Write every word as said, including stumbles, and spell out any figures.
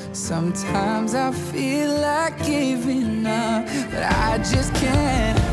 Sometimes I feel like giving up, but I just can't.